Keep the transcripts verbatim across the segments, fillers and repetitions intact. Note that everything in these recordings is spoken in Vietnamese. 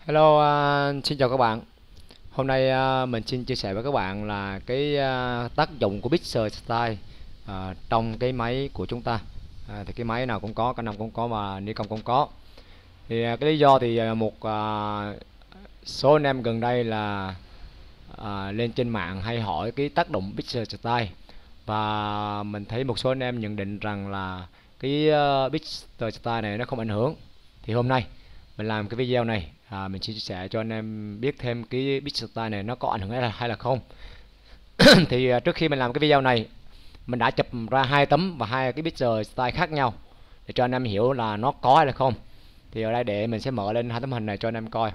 Hello, à, xin chào các bạn. Hôm nay à, mình xin chia sẻ với các bạn là cái à, tác dụng của Pixel Style à, trong cái máy của chúng ta. À, thì cái máy nào cũng có, Canon cũng có và Nikon cũng có. Thì à, cái lý do thì à, một à, số anh em gần đây là à, lên trên mạng hay hỏi cái tác động Pixel Style, và mình thấy một số anh em nhận định rằng là cái uh, Pixel Style này nó không ảnh hưởng. Thì hôm nay mình làm cái video này, à, mình chia sẻ cho anh em biết thêm cái Pixel Style này nó có ảnh hưởng hay là, hay là không. Thì à, trước khi mình làm cái video này, mình đã chụp ra hai tấm và hai cái Pixel Style khác nhau để cho anh em hiểu là nó có hay là không. Thì ở đây để mình sẽ mở lên hai tấm hình này cho anh em coi.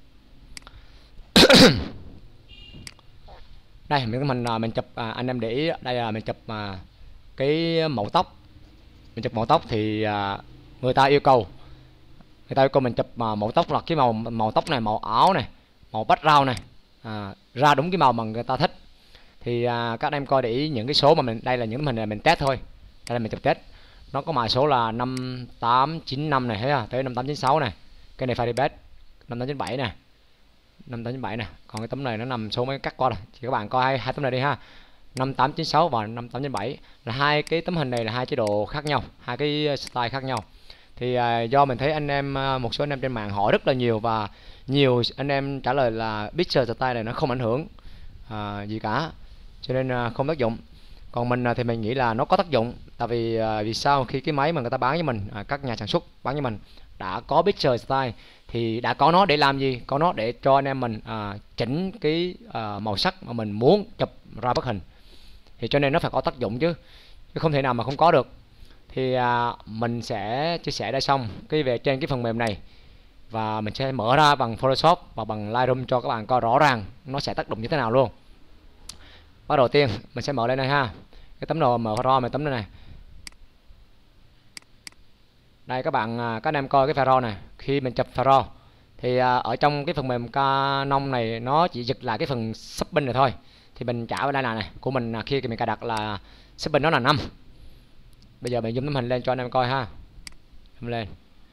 Đây những tấm hình à, mình chụp, à, anh em để ý đây là mình chụp à, cái màu tóc. Mình chụp màu tóc thì à, người ta yêu cầu người ta yêu cầu mình chụp mà màu tóc là cái màu màu tóc này, màu áo này, màu background này, à, ra đúng cái màu mà người ta thích. Thì à, các anh em coi để ý những cái số mà mình, đây là những tấm hình này mình test thôi, đây là mình chụp test, nó có mã số là năm tám chín năm này, thấy à, tới năm tám chín sáu này, cái này file best năm tám chín bảy này, năm tám chín bảy này, còn cái tấm này nó nằm số mới cắt qua rồi, thì các bạn coi hai, hai tấm này đi ha, năm tám chín sáu và năm tám chín bảy là hai cái tấm hình này là hai chế độ khác nhau, hai cái style khác nhau. Thì à, do mình thấy anh em, à, một số anh em trên mạng hỏi rất là nhiều, và nhiều anh em trả lời là Pixel Style này nó không ảnh hưởng à, gì cả, cho nên à, không tác dụng. Còn mình à, thì mình nghĩ là nó có tác dụng, tại vì à, vì sao khi cái máy mà người ta bán với mình, à, các nhà sản xuất bán với mình đã có Pixel Style thì đã có nó để làm gì, có nó để cho anh em mình à, chỉnh cái à, màu sắc mà mình muốn chụp ra bức hình, thì cho nên nó phải có tác dụng chứ, chứ không thể nào mà không có được. Thì à, mình sẽ chia sẻ đây xong cái về trên cái phần mềm này, và mình sẽ mở ra bằng Photoshop và bằng Lightroom cho các bạn coi rõ ràng nó sẽ tác động như thế nào luôn. Bắt đầu tiên mình sẽ mở lên đây ha, cái tấm đồ mở RAW này, tấm này này. Đây các bạn, à, các anh em coi cái file RAW này, khi mình chụp file RAW thì à, ở trong cái phần mềm Canon này nó chỉ giật lại cái phần shopping này thôi. Thì mình trả vào đây là này của mình, à, khi mình cài đặt là shopping nó là năm. Bây giờ mình zoom tấm hình lên cho anh em coi ha, zoom lên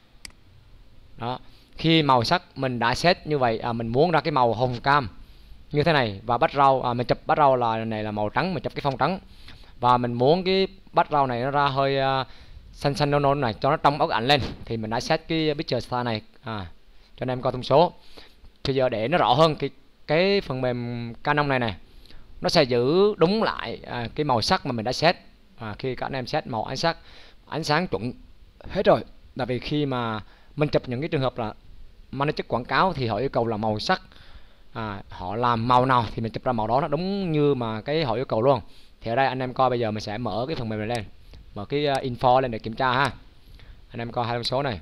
đó. Khi màu sắc mình đã set như vậy, à, mình muốn ra cái màu hồng cam như thế này, và background, à, mình chụp background là này là màu trắng, mình chụp cái phông trắng, và mình muốn cái background này nó ra hơi uh, xanh xanh nâu nâu này cho nó trong ốc ảnh lên, thì mình đã set cái picture style này, à, cho anh em coi thông số. Bây giờ để nó rõ hơn, cái cái phần mềm Canon này này nó sẽ giữ đúng lại à, cái màu sắc mà mình đã set. À, khi các anh em set màu ánh sắc ánh sáng chuẩn hết rồi, tại vì khi mà mình chụp những cái trường hợp là mang chất quảng cáo thì họ yêu cầu là màu sắc, à, họ làm màu nào thì mình chụp ra màu đó nó đúng như mà cái họ yêu cầu luôn. Thì ở đây anh em coi, bây giờ mình sẽ mở cái phần mềm này lên, mở cái uh, info lên để kiểm tra ha. Anh em coi hai con số này,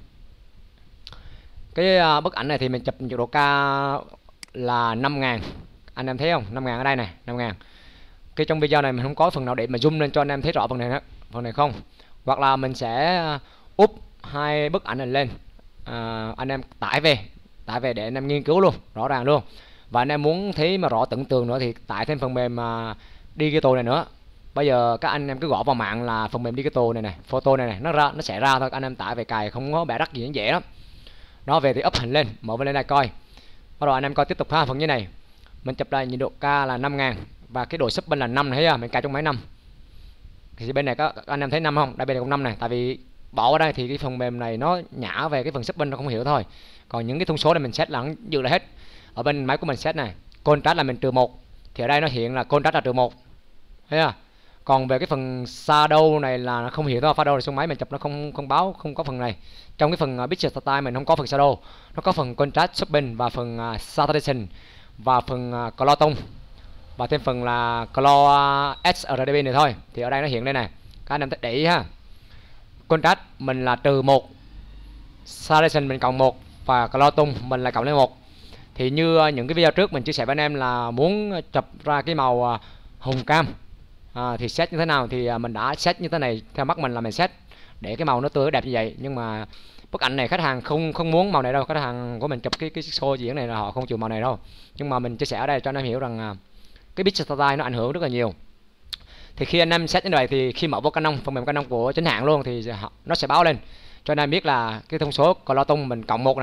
cái uh, bức ảnh này thì mình chụp nhiệt độ cao là năm ngàn, anh em thấy không, năm ngàn ở đây này, năm ngàn. Cái trong video này mình không có phần nào để mà zoom lên cho anh em thấy rõ phần này đó, phần này không, hoặc là mình sẽ úp hai bức ảnh này lên, à, anh em tải về tải về để anh em nghiên cứu luôn rõ ràng luôn. Và anh em muốn thấy mà rõ tưởng tượng nữa thì tải thêm phần mềm uh, digital này nữa. Bây giờ các anh em cứ gõ vào mạng là phần mềm digital này này, photo này này, nó ra nó sẽ ra thôi, anh em tải về cài không có bẻ rắc gì, dễ lắm. Nó về thì up hình lên, mở lên đây coi. Bắt đầu anh em coi tiếp tục ha, phần như này mình chụp lại nhiệt độ K là năm ngàn và cái độ shopping là năm này, thấy à, mình cài trong máy năm. Thì bên này có anh em thấy năm không, đây bên này cũng năm này, tại vì bỏ vào đây thì cái phần mềm này nó nhả về cái phần shopping nó không hiểu thôi. Còn những cái thông số này mình set là nó giữ lại hết. Ở bên máy của mình set này, contrast là mình trừ một, thì ở đây nó hiện là contrast là trừ một, thấy à. Còn về cái phần shadow này là nó không hiểu thôi, shadow là xuống máy mình chụp nó không không báo, không có phần này. Trong cái phần uh, picture style mình không có phần shadow, nó có phần contrast, shopping và phần uh, saturation và phần uh, color tone và thêm phần là color uh, sRGB này thôi. Thì ở đây nó hiện đây này, các anh em để ý ha. Contrast mình là trừ một, saturation mình cộng một và color tone mình là cộng lên một. Thì như uh, những cái video trước mình chia sẻ với anh em là muốn chụp ra cái màu uh, hồng cam, à, thì set như thế nào thì uh, mình đã set như thế này, theo mắt mình là mình set để cái màu nó tươi đẹp như vậy. Nhưng mà bức ảnh này khách hàng không không muốn màu này đâu, khách hàng của mình chụp cái cái show diễn này là họ không chịu màu này đâu. Nhưng mà mình chia sẻ ở đây cho anh em hiểu rằng uh, cái pixel style nó ảnh hưởng rất là nhiều. Thì khi anh em set như vậy thì khi mở vô Canon, phần mềm Canon của chính hãng luôn, thì nó sẽ báo lên cho anh em biết là cái thông số color tone mình cộng một này,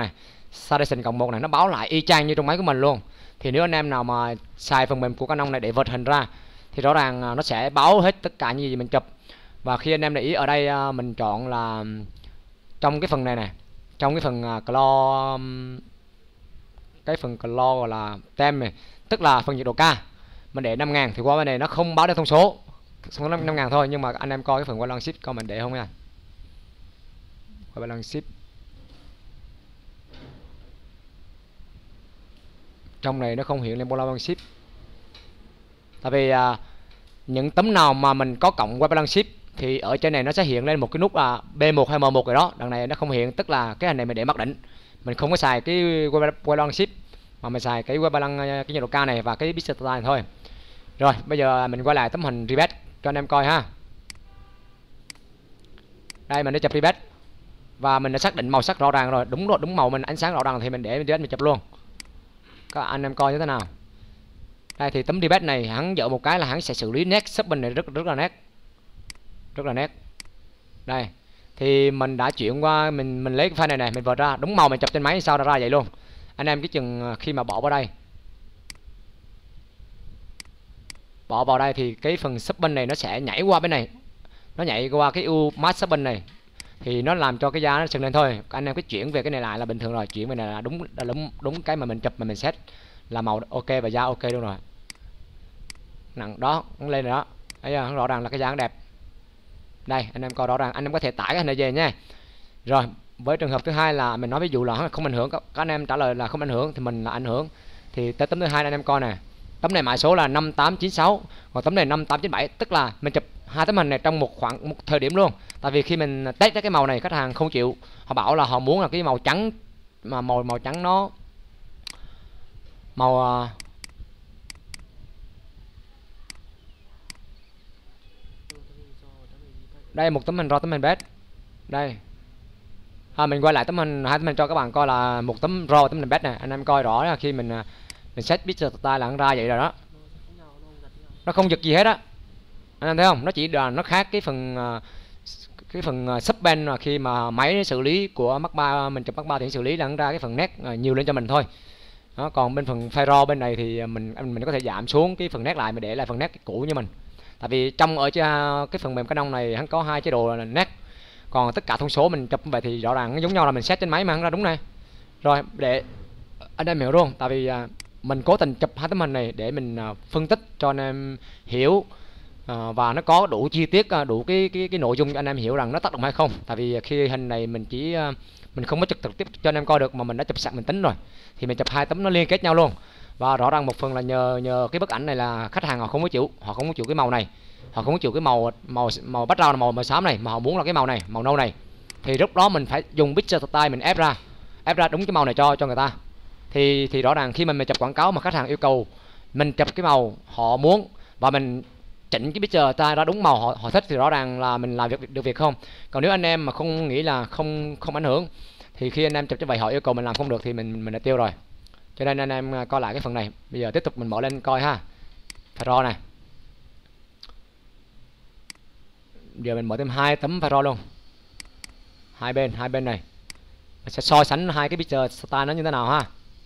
saturation cộng một này nó báo lại y chang như trong máy của mình luôn. Thì nếu anh em nào mà xài phần mềm của Canon này để vượt hình ra thì rõ ràng nó sẽ báo hết tất cả những gì mình chụp. Và khi anh em để ý ở đây mình chọn là trong cái phần này này, trong cái phần clo, cái phần clo gọi là tem này, tức là phần nhiệt độ ca, mình để năm ngàn thì qua bên này nó không báo được thông số, số năm ngàn thôi. Nhưng mà anh em coi cái phần balance shift coi mình để không nha. Qua balance shift trong này nó không hiện lên balance shift, tại vì à, những tấm nào mà mình có cộng qua balance shift thì ở trên này nó sẽ hiện lên một cái nút là B một hay M một rồi đó. Đằng này nó không hiện, tức là cái hình này mình để mặc định, mình không có xài cái web balance shift mà mình xài cái web balance cái nhiệt độ ca này và cái pixel này thôi. Rồi bây giờ mình quay lại tấm hình rebat cho anh em coi ha. Đây mình đã chụp rebat và mình đã xác định màu sắc rõ ràng rồi, đúng rồi, đúng màu mình, ánh sáng rõ ràng thì mình để rebat mình chụp luôn. Các anh em coi như thế nào. Đây thì tấm rebat này hắn dở một cái là hắn sẽ xử lý nét sharpen này rất rất là nét, rất là nét. Đây thì mình đã chuyển qua, mình mình lấy cái file này này mình vợt ra đúng màu mình chụp trên máy sao ra ra vậy luôn. Anh em cái chừng khi mà bỏ vào đây, bỏ vào đây thì cái phần sharpen này nó sẽ nhảy qua bên này, nó nhảy qua cái u mask sharpen này thì nó làm cho cái da nó sừng lên thôi. Anh em cứ chuyển về cái này lại là bình thường rồi, chuyển về này là đúng là đúng đúng cái mà mình chụp mà mình set là màu ok và da ok luôn rồi. Nặng đó nó lên rồi đó, thấy không? Rõ ràng là cái da nó đẹp. Đây anh em coi rõ ràng, anh em có thể tải cái hình này về nha. Rồi với trường hợp thứ hai là mình nói ví dụ là không ảnh hưởng, các anh em trả lời là không ảnh hưởng thì mình là ảnh hưởng. Thì tới tấm thứ hai anh em coi nè, tấm này mã số là năm tám chín sáu, còn tấm này năm tám chín bảy, tức là mình chụp hai tấm hình này trong một khoảng một thời điểm luôn. Tại vì khi mình test cái màu này khách hàng không chịu, họ bảo là họ muốn là cái màu trắng, mà màu màu trắng nó màu đây một tấm hình raw, tấm hình bed đây. À, mình quay lại tấm hình hai tấm hình cho các bạn coi là một tấm raw, tấm hình bed này. Anh em coi rõ là khi mình mình set pixel style là nó ra vậy rồi đó, nó không giật gì hết á. Anh em thấy không, nó chỉ là nó khác cái phần cái phần sharpen khi mà máy xử lý của Mark ba, mình chụp Mark ba thì xử lý là nó ra cái phần nét nhiều lên cho mình thôi đó. Còn bên phần file raw bên này thì mình mình có thể giảm xuống cái phần nét lại, mình để lại phần nét cũ như mình. Tại vì trong ở cái phần mềm Canon này hắn có hai chế độ là nét, còn tất cả thông số mình chụp vậy thì rõ ràng nó giống nhau, là mình set trên máy mà hắn ra đúng này. Rồi để anh em hiểu luôn, tại vì mình cố tình chụp hai tấm hình này để mình phân tích cho anh em hiểu, à, và nó có đủ chi tiết, đủ cái cái cái nội dung cho anh em hiểu rằng nó tác động hay không. Tại vì khi hình này mình chỉ mình không có trực trực tiếp cho anh em coi được, mà mình đã chụp sẵn mình tính rồi thì mình chụp hai tấm nó liên kết nhau luôn. Và rõ ràng một phần là nhờ nhờ cái bức ảnh này là khách hàng họ không có chịu, họ không có chịu cái màu này, họ không có chịu cái màu màu màu background là màu màu xám này, mà họ muốn là cái màu này, màu nâu này. Thì lúc đó mình phải dùng pixel style mình ép ra, ép ra đúng cái màu này cho cho người ta. Thì thì rõ ràng khi mà mình chụp quảng cáo mà khách hàng yêu cầu mình chụp cái màu họ muốn và mình chỉnh cái picture ta ra đúng màu họ, họ thích thì rõ ràng là mình làm việc được việc không. Còn nếu anh em mà không nghĩ là không không ảnh hưởng thì khi anh em chụp như vậy họ yêu cầu mình làm không được thì mình mình đã tiêu rồi. Cho nên anh em coi lại cái phần này. Bây giờ tiếp tục mình mở lên coi ha, file raw này. Giờ mình mở thêm hai tấm file raw luôn, hai bên hai bên này mình sẽ so sánh hai cái picture style nó như thế nào ha.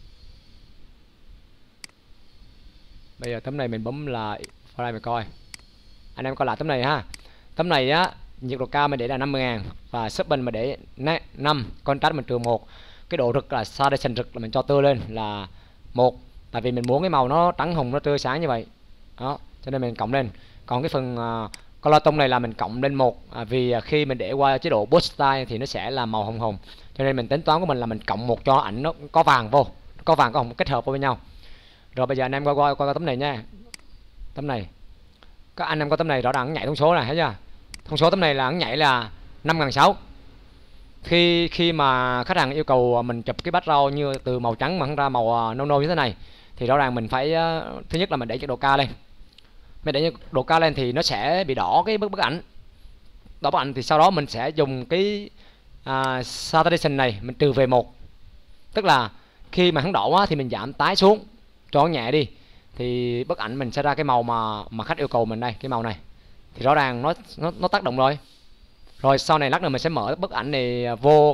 Bây giờ tấm này mình bấm là vào đây mình coi, anh em coi lại tấm này ha. Tấm này á, nhiệt độ cao mình để là năm mươi ngàn và sharpen mình để năm, contrast mình trừ một, cái độ rực là saturation rực là mình cho tươi lên là một, tại vì mình muốn cái màu nó trắng hồng nó tươi sáng như vậy đó, cho nên mình cộng lên. Còn cái phần uh, color tone này là mình cộng lên một, à, vì khi mình để qua chế độ post style thì nó sẽ là màu hồng hồng, cho nên mình tính toán của mình là mình cộng một cho ảnh nó có vàng vô, có vàng có hồng kết hợp với nhau. Rồi bây giờ anh em coi coi coi tấm này nha, tấm này các anh em có tấm này rõ ràng nhảy thông số này, thấy chưa? Thông số tấm này là nhảy là năm ngàn sáu. Khi khi mà khách hàng yêu cầu mình chụp cái background như từ màu trắng mà ra màu nâu nâu như thế này thì rõ ràng mình phải, thứ nhất là mình để nhiệt độ cao lên. Mình để nhiệt độ cao lên thì nó sẽ bị đỏ cái bức bức ảnh. Đỏ bức ảnh thì sau đó mình sẽ dùng cái à, saturation này mình trừ về một. Tức là khi mà hắn đỏ quá thì mình giảm tái xuống cho nhẹ đi, thì bức ảnh mình sẽ ra cái màu mà mà khách yêu cầu mình đây, cái màu này. Thì rõ ràng nó nó nó tác động rồi. Rồi sau này lát nữa mình sẽ mở bức ảnh này vô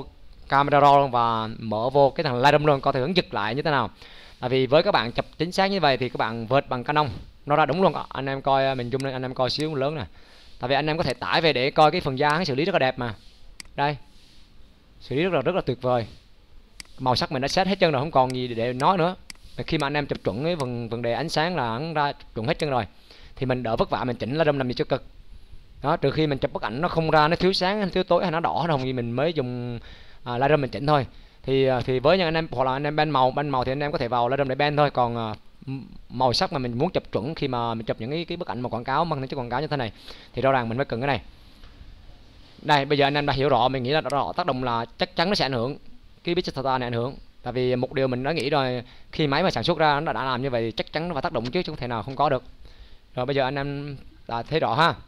camera raw luôn và mở vô cái thằng Lightroom luôn, coi thử hướng giật lại như thế nào. Tại vì với các bạn chụp chính xác như vậy thì các bạn vượt bằng Canon nó ra đúng luôn. Anh em coi, mình zoom lên anh em coi xíu lớn nè. Tại vì anh em có thể tải về để coi cái phần da hắn xử lý rất là đẹp mà. Đây, xử lý rất là rất là tuyệt vời. Màu sắc mình đã set hết chân rồi, không còn gì để nói nữa. Khi mà anh em chụp chuẩn cái vấn vấn đề ánh sáng là hắn ra chuẩn hết chân rồi, thì mình đỡ vất vả mình chỉnh Lightroom làm gì cho cực. Đó, trừ khi mình chụp bức ảnh nó không ra, nó thiếu sáng, nó thiếu tối hay nó đỏ không thì mình mới dùng à, Lightroom mình chỉnh thôi. Thì thì với những anh em hoặc là anh em ban màu ban màu thì anh em có thể vào Lightroom để ban thôi. Còn à, màu sắc mà mình muốn chụp chuẩn khi mà mình chụp những cái, cái bức ảnh mà quảng cáo mang tính chất quảng cáo như thế này thì rõ ràng mình phải cần cái này. Đây, bây giờ anh em đã hiểu rõ, mình nghĩ là rõ tác động là chắc chắn nó sẽ ảnh hưởng, cái Pixel Data này ảnh hưởng. Tại vì một điều mình đã nghĩ rồi, khi máy mà sản xuất ra nó đã làm như vậy thì chắc chắn nó phải tác động chứ, chứ không thể nào không có được. Rồi bây giờ anh em đã thấy rõ ha.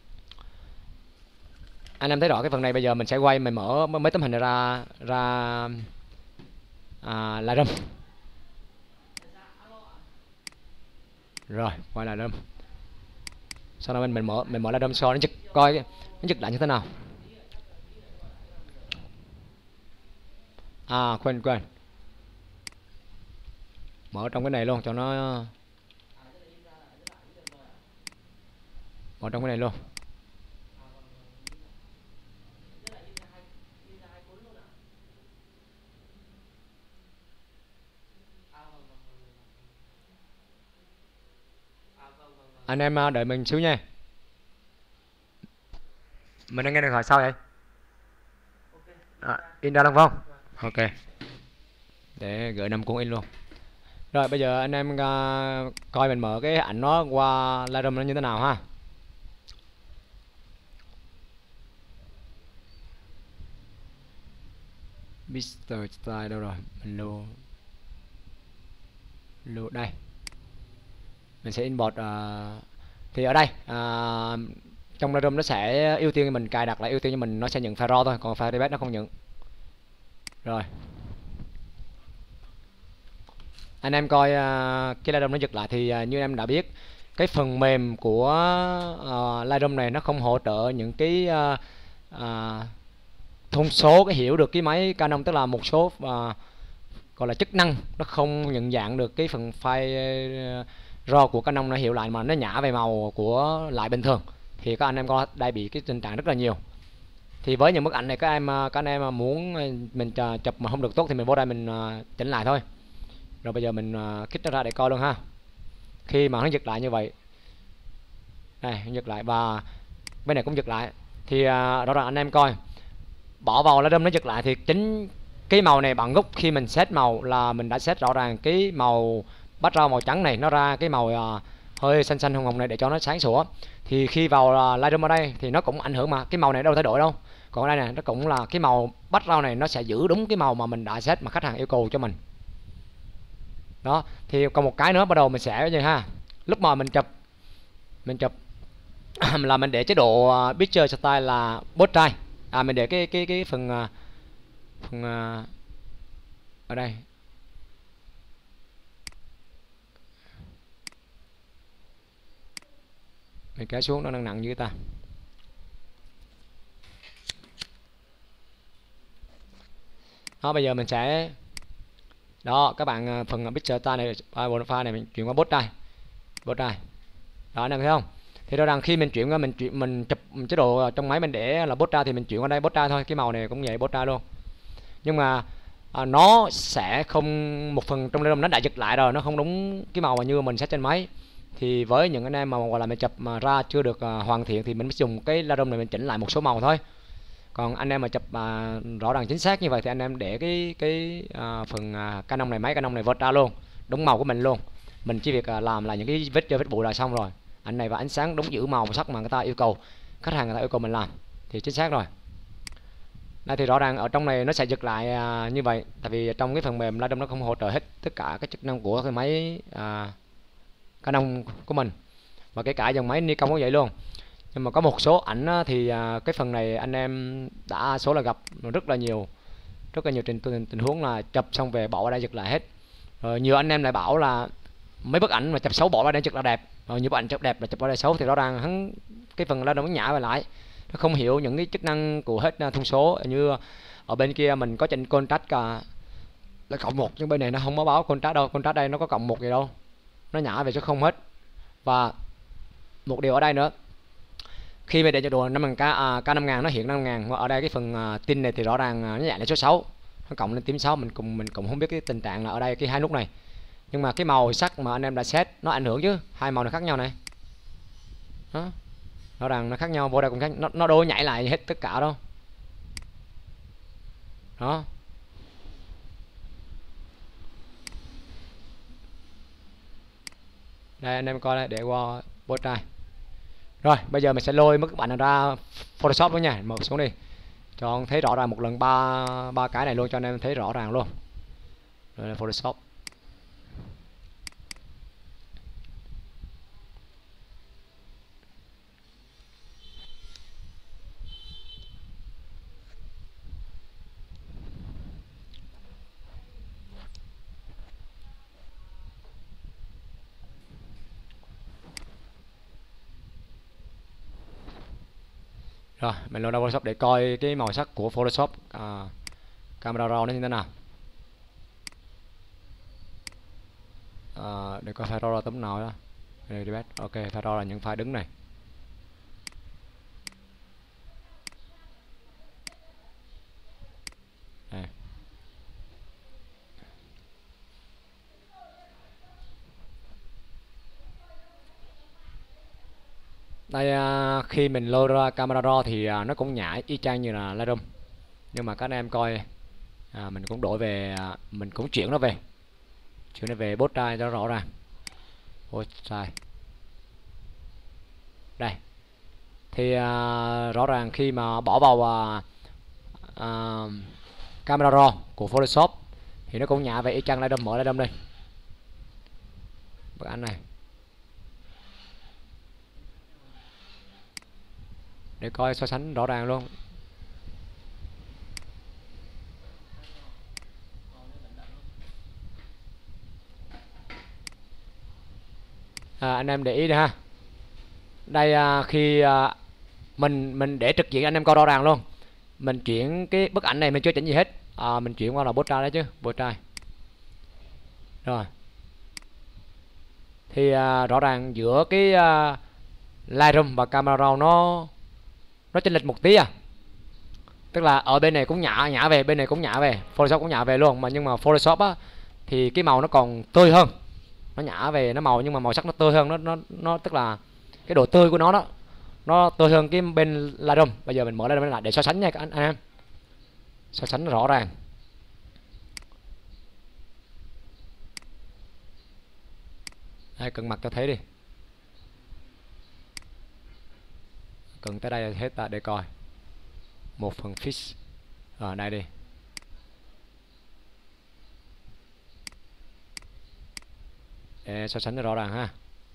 Anh em thấy rõ cái phần này, bây giờ mình sẽ quay, mình mở mấy tấm hình này ra ra à, Lightroom. Rồi, quay Lightroom. Sau đó mình mình mở mình mở Lightroom so nó giật coi nó giật lại như thế nào. À quên quên. Mở trong cái này luôn cho nó, mở trong cái này luôn. Anh em đợi mình xíu nha. Mình đang nghe điện thoại sao vậy? À, in ra luôn không? Ok. Để gửi năm cuốn in luôn. Rồi bây giờ anh em uh, coi mình mở cái ảnh nó qua Lightroom nó như thế nào ha. Mister Style đâu rồi? Mình lưu lưu đây. Mình sẽ import uh, thì ở đây uh, trong Lightroom nó sẽ ưu tiên mình cài đặt lại ưu tiên cho mình, nó sẽ nhận file raw thôi, còn file rebed nó không nhận. Rồi anh em coi uh, cái Lightroom nó giật lại thì uh, như em đã biết cái phần mềm của uh, Lightroom này nó không hỗ trợ những cái uh, uh, thông số, cái hiểu được cái máy Canon, tức là một số uh, gọi là chức năng nó không nhận dạng được cái phần file uh, raw của Canon nó hiểu lại mà nó nhả về màu của lại bình thường, thì các anh em có đây bị cái tình trạng rất là nhiều. Thì với những bức ảnh này các em các anh em muốn mình chụp mà không được tốt thì mình vô đây mình uh, chỉnh lại thôi. Rồi bây giờ mình uh, kích nó ra để coi luôn ha. Khi mà nó giật lại như vậy, đây nó giật lại và bên này cũng giật lại thì uh, rõ ràng anh em coi bỏ vào Lightroom nó giật lại thì chính cái màu này bằng gốc khi mình set màu là mình đã set rõ ràng cái màu background màu trắng này nó ra cái màu uh, hơi xanh xanh hồng hồng này để cho nó sáng sủa. Thì khi vào uh, Lightroom ở đây thì nó cũng ảnh hưởng mà cái màu này đâu thay đổi đâu. Còn ở đây này nó cũng là cái màu background này nó sẽ giữ đúng cái màu mà mình đã set mà khách hàng yêu cầu cho mình. Đó, thì còn một cái nữa bắt đầu mình sẽ như ha. Lúc mà mình chụp mình chụp là mình để chế độ uh, picture style là portrait. À mình để cái cái cái phần uh, phần uh, ở đây. Mình kéo xuống nó nặng nặng như ta. Đó bây giờ mình sẽ đó các bạn phần picture style này file này mình chuyển qua portrait. Portrait. Đó anh em thấy không? Thì rõ ràng khi mình chuyển qua mình chuyển mình chụp chế độ trong máy mình để là portrait thì mình chuyển qua đây portrait thôi, cái màu này cũng vậy portrait luôn. Nhưng mà à, nó sẽ không, một phần trong Lightroom nó đã giật lại rồi, nó không đúng cái màu mà như mình set trên máy. Thì với những anh em mà gọi là mình chụp mà ra chưa được uh, hoàn thiện thì mình mới dùng cái Lightroom này mình chỉnh lại một số màu thôi. Còn anh em mà chụp uh, rõ ràng chính xác như vậy thì anh em để cái cái uh, phần uh, Canon này, máy Canon này vượt ra luôn, đúng màu của mình luôn. Mình chỉ việc uh, làm là những cái vết chơi vết bụi là xong rồi. Ảnh này và ánh sáng đúng giữ màu sắc mà người ta yêu cầu, khách hàng người ta yêu cầu mình làm thì chính xác rồi. Đây thì rõ ràng ở trong này nó sẽ giật lại à, như vậy, tại vì trong cái phần mềm Lightroom nó không hỗ trợ hết tất cả các chức năng của cái máy à, Canon của mình, và kể cả dòng máy Nikon cũng vậy luôn. Nhưng mà có một số ảnh á, thì à, cái phần này anh em đã số là gặp rất là nhiều rất là nhiều tình, tình, tình huống là chụp xong về bỏ qua đây giật lại hết. Rồi nhiều anh em lại bảo là mấy bức ảnh mà chụp xấu bỏ qua đây giật là đẹp, rồi nhiều bức ảnh chụp đẹp là chụp qua đây xấu, thì rõ ràng hắn cái phần Lightroom nó nhả về lại. nó không hiểu những cái chức năng của hết thông số. Như ở bên kia mình có trên contract cả là cộng một, nhưng bên này nó không có báo contract đâu. Contract đây nó có cộng một gì đâu, nó nhả về số không hết. Và một điều ở đây nữa, khi mà để cho đồ năm ngàn k à, k năm ngàn nó hiện năm ngàn, ở đây cái phần uh, tin này thì rõ ràng uh, nó dạng là số sáu, nó cộng lên tím sáu. Mình cùng mình cũng không biết cái tình trạng là ở đây cái hai nút này, nhưng mà cái màu sắc mà anh em đã set nó ảnh hưởng chứ. Hai màu nó khác nhau này đó, rõ ràng nó khác nhau. Vô đây cũng khác, nó, nó đâu nhảy lại hết tất cả đâu đó. Đây anh em coi đây, để qua bot trai. Rồi bây giờ mình sẽ lôi mất các bạn ra Photoshop luôn nha. Mở xuống đi cho anh thấy rõ ràng một lần ba ba cái này luôn, cho anh em thấy rõ ràng luôn. Rồi là Photoshop. Rồi mình lôi ra Photoshop để coi cái màu sắc của Photoshop à, Camera Raw nó như thế nào. À, để coi file raw tấm nào đó. Đây, đi ok, file raw là những file đứng này. Đây. Đây à, khi mình load ra camera raw thì à, nó cũng nhả y chang như là Lightroom, nhưng mà các anh em coi à, mình cũng đổi về à, mình cũng chuyển nó về chuyển nó về bot trai cho rõ ràng. Bot trai đây thì à, rõ ràng khi mà bỏ vào à, à, camera raw của Photoshop thì nó cũng nhả về y chang Lightroom. Mở Lightroom đây, bức ảnh này để coi so sánh rõ ràng luôn. À, anh em để ý đây ha. Đây à, khi à, mình mình để trực diện anh em coi rõ ràng luôn. Mình chuyển cái bức ảnh này mình chưa chỉnh gì hết. À, mình chuyển qua là bot trai đấy chứ, bot trai. Rồi. Thì à, rõ ràng giữa cái à, Lightroom và camera raw nó nó chênh lệch một tí à. Tức là ở bên này cũng nhả nhả về, bên này cũng nhả về, Photoshop cũng nhả về luôn, mà nhưng mà Photoshop á thì cái màu nó còn tươi hơn. Nó nhả về nó màu nhưng mà màu sắc nó tươi hơn, nó nó nó tức là cái độ tươi của nó đó nó tươi hơn cái bên Lightroom. Bây giờ mình mở Lightroom lại để so sánh nha các anh, anh em. So sánh rõ ràng. Đây, cận mặt cho thấy đi. Cận tới đây hết ta để coi. Một phần fish. Ở đây đi. Để so sánh rõ ràng ha.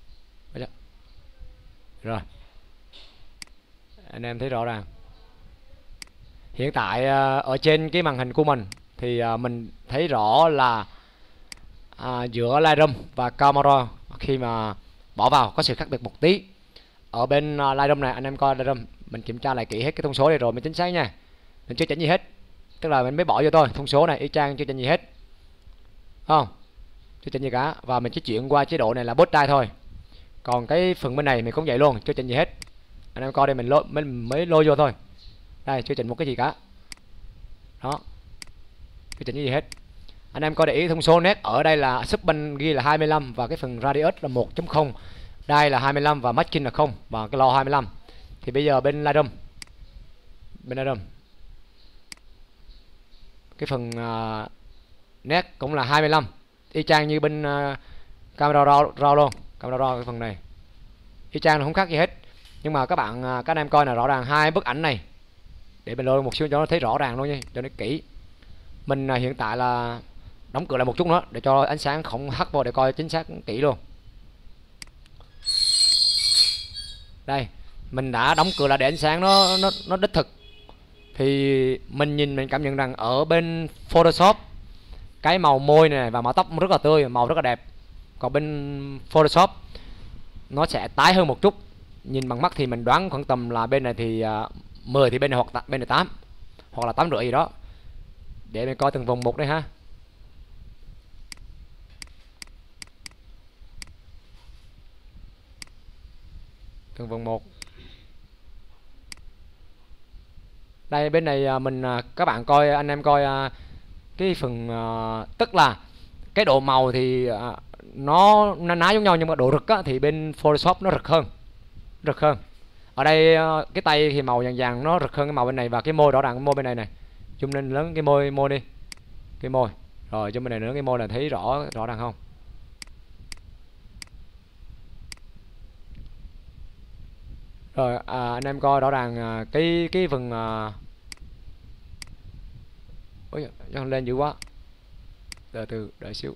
Rồi. Anh em thấy rõ ràng. Hiện tại ở trên cái màn hình của mình thì mình thấy rõ là à, giữa Lightroom và camera khi mà bỏ vào có sự khác biệt một tí. Ở bên uh, Lightroom này anh em coi Lightroom, mình kiểm tra lại kỹ hết cái thông số này rồi mới chính xác nha. Mình chưa chỉnh gì hết, tức là mình mới bỏ vô thôi. Thông số này y chang chưa chỉnh gì hết, không chưa chỉnh gì cả. Và mình chỉ chuyển qua chế độ này là bot trai thôi. Còn cái phần bên này mình cũng vậy luôn, chưa chỉnh gì hết. Anh em coi đây, mình lôi mình mới lôi vô thôi. Đây, chưa chỉnh một cái gì cả đó, chưa chỉnh gì hết. Anh em coi để ý thông số nét ở đây là Subban ghi là hai mươi lăm và cái phần radius là một chấm không. Đây là hai mươi lăm và masking là không và cái lo hai mươi lăm. Thì bây giờ bên Lightroom, bên Lightroom cái phần uh, nét cũng là hai mươi lăm, y chang như bên uh, camera raw, raw luôn. Camera raw cái phần này y chang là không khác gì hết. Nhưng mà các bạn uh, các anh em coi là rõ ràng hai bức ảnh này, để mình lôi một xíu cho nó thấy rõ ràng luôn nha, cho nó kỹ. Mình uh, hiện tại là đóng cửa lại một chút nữa để cho ánh sáng không hắt vào để coi chính xác kỹ luôn. Đây, mình đã đóng cửa lại để ánh sáng nó nó nó đích thực. Thì mình nhìn mình cảm nhận rằng ở bên Photoshop cái màu môi này và màu tóc rất là tươi, màu rất là đẹp. Còn bên Photoshop nó sẽ tái hơn một chút. nhìn bằng mắt thì mình đoán khoảng tầm là bên này thì uh, mười thì bên này, hoặc bên này tám, hoặc là tám rưỡi gì đó. Để mình coi từng vòng một đây ha. Từng vòng một. Đây bên này mình các bạn coi, anh em coi cái phần uh, tức là cái độ màu thì uh, nó na ná giống nhau, nhưng mà độ rực á, thì bên Photoshop nó rực hơn, rực hơn. Ở đây uh, cái tay thì màu vàng vàng nó rực hơn cái màu bên này, và cái môi rõ ràng cái môi bên này này. Zoom lên lớn cái môi môi đi, cái môi. Rồi zoom bên này nữa cái môi là thấy rõ rõ ràng không? Rồi à, anh em coi rõ ràng à, cái cái phần à... ôi giời, lên dữ quá. Từ từ đợi xíu.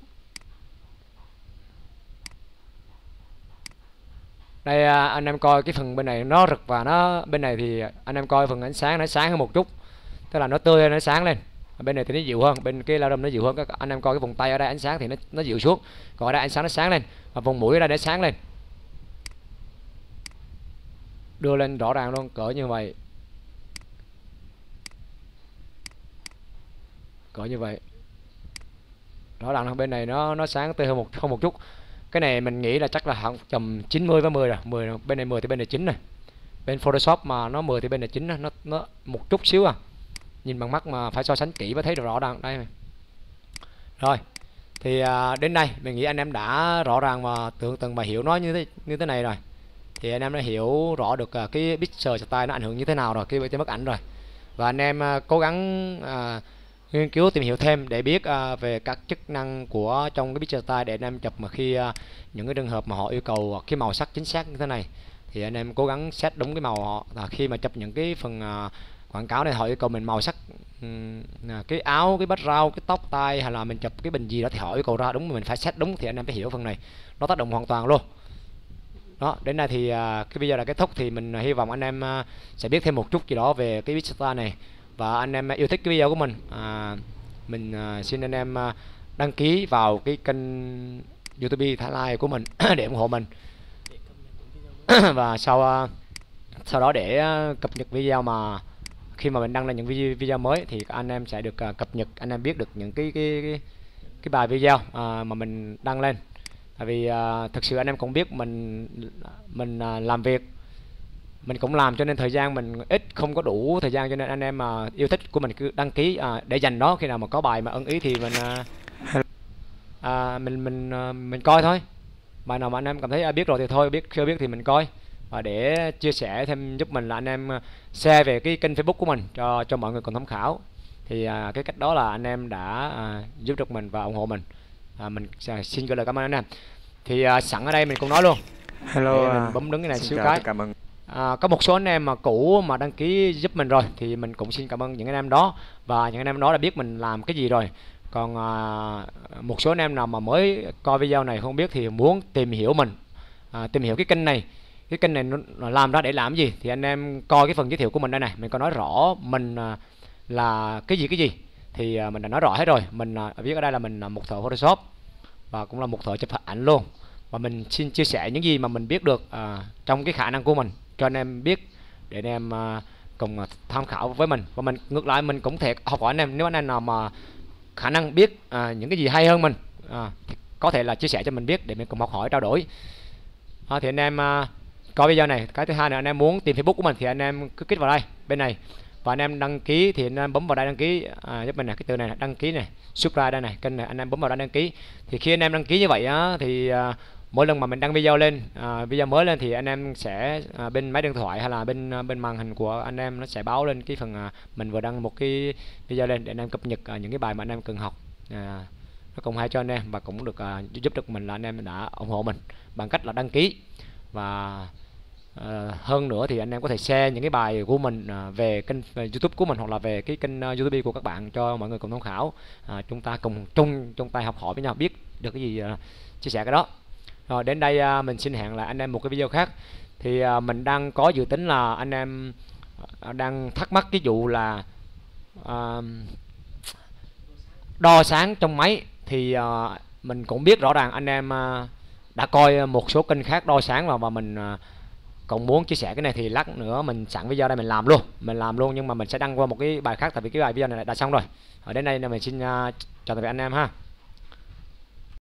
Đây à, anh em coi cái phần bên này nó rực, và nó bên này thì anh em coi phần ánh sáng nó sáng hơn một chút, tức là nó tươi lên, nó sáng lên. Bên này thì nó dịu hơn, bên cái lao động nó dịu hơn. Các anh em coi cái vùng tay ở đây ánh sáng thì nó nó dịu xuống, còn ở đây ánh sáng nó sáng lên, và vùng mũi ở đây nó sáng lên. Đưa lên rõ ràng luôn, cỡ như vậy, cỡ như vậy. Rõ ràng là bên này nó nó sáng tươi hơn một không một chút. Cái này mình nghĩ là chắc là khoảng tầm chín mươi với mười rồi, mười bên này mười thì bên này chín này. Bên Photoshop mà nó mười thì bên này chín, nó nó một chút xíu à. Nhìn bằng mắt mà phải so sánh kỹ mới thấy được rõ ràng đây này. Rồi. Thì à, đến đây mình nghĩ anh em đã rõ ràng và tưởng tượng và hiểu nó như thế như thế này rồi. Thì anh em đã hiểu rõ được uh, cái pixel style nó ảnh hưởng như thế nào rồi khi trên bức ảnh rồi. Và anh em uh, cố gắng uh, nghiên cứu tìm hiểu thêm để biết uh, về các chức năng của trong cái pixel style, để anh em chụp mà khi uh, những cái trường hợp mà họ yêu cầu cái màu sắc chính xác như thế này thì anh em cố gắng set đúng cái màu họ. Là khi mà chụp những cái phần uh, quảng cáo này họ yêu cầu mình màu sắc um, cái áo, cái background, cái tóc tai, hay là mình chụp cái bình gì đó thì họ yêu cầu ra đúng, mình phải set đúng, thì anh em phải hiểu phần này nó tác động hoàn toàn luôn. Đó, đến đây thì uh, cái video đã kết thúc. Thì mình uh, hy vọng anh em uh, sẽ biết thêm một chút gì đó về cái pixel này, và anh em uh, yêu thích cái video của mình. Uh, mình uh, xin anh em uh, đăng ký vào cái kênh YouTube Thái Lai của mình để ủng hộ mình. Và sau uh, sau đó để uh, cập nhật video mà khi mà mình đăng lên những video, video mới thì anh em sẽ được uh, cập nhật, anh em biết được những cái cái cái, cái bài video uh, mà mình đăng lên. Tại vì uh, thực sự anh em cũng biết mình mình uh, làm việc mình cũng làm, cho nên thời gian mình ít, không có đủ thời gian, cho nên anh em mà uh, yêu thích của mình cứ đăng ký uh, để dành đó, khi nào mà có bài mà ưng ý thì mình uh, uh, mình mình uh, mình coi thôi. Bài nào mà anh em cảm thấy uh, biết rồi thì thôi, biết chưa biết thì mình coi. Và để chia sẻ thêm giúp mình là anh em uh, share về cái kênh Facebook của mình cho cho mọi người cùng tham khảo. Thì uh, cái cách đó là anh em đã uh, giúp được mình và ủng hộ mình. À, mình xin gửi lời cảm ơn anh em. Thì uh, sẵn ở đây mình cũng nói luôn. Hello, mình bấm đứng cái này xíu chào, cái. cảm ơn. À, có một số anh em mà cũ mà đăng ký giúp mình rồi thì mình cũng xin cảm ơn những anh em đó, và những anh em đó đã biết mình làm cái gì rồi. Còn uh, một số anh em nào mà mới coi video này không biết thì muốn tìm hiểu mình, uh, tìm hiểu cái kênh này, cái kênh này nó làm ra để làm gì, thì anh em coi cái phần giới thiệu của mình đây này, mình có nói rõ mình uh, là cái gì cái gì. Thì uh, mình đã nói rõ hết rồi. Mình uh, viết ở đây là mình là một thợ Photoshop và cũng là một thợ chụp ảnh luôn, và mình xin chia sẻ những gì mà mình biết được uh, trong cái khả năng của mình cho anh em biết, để anh em uh, cùng uh, tham khảo với mình. Và mình ngược lại mình cũng thể học hỏi anh em, nếu anh em nào mà khả năng biết uh, những cái gì hay hơn mình uh, thì có thể là chia sẻ cho mình biết để mình cùng học hỏi trao đổi. Uh, thì anh em uh, coi video này. Cái thứ hai là anh em muốn tìm Facebook của mình thì anh em cứ kích vào đây bên này, và anh em đăng ký thì anh em bấm vào đây đăng ký à, giúp mình này, cái từ này, này đăng ký này, subscribe đây này, kênh này, anh em bấm vào đây đăng ký. Thì khi anh em đăng ký như vậy á, thì à, mỗi lần mà mình đăng video lên à, video mới lên thì anh em sẽ à, bên máy điện thoại hay là bên à, bên màn hình của anh em nó sẽ báo lên cái phần à, mình vừa đăng một cái video lên, để anh em cập nhật à, những cái bài mà anh em cần học. À, nó cũng hay cho anh em, và cũng được à, giúp được mình là anh em đã ủng hộ mình bằng cách là đăng ký. Và Uh, hơn nữa thì anh em có thể share những cái bài của mình uh, về kênh về YouTube của mình, hoặc là về cái kênh uh, YouTube của các bạn cho mọi người cùng tham khảo. Uh, chúng ta cùng chung chung tay học hỏi với nhau, biết được cái gì uh, chia sẻ cái đó. Rồi đến đây uh, mình xin hẹn lại anh em một cái video khác. Thì uh, mình đang có dự tính là anh em uh, đang thắc mắc cái vụ là uh, đo sáng trong máy. Thì uh, mình cũng biết rõ ràng anh em uh, đã coi một số kênh khác đo sáng và, và mình uh, Còn muốn chia sẻ cái này thì lát nữa mình sẵn video đây mình làm luôn, mình làm luôn, nhưng mà mình sẽ đăng qua một cái bài khác tại vì cái bài video này đã xong rồi. Ở đến đây là mình xin uh, chào tạm biệt anh em ha.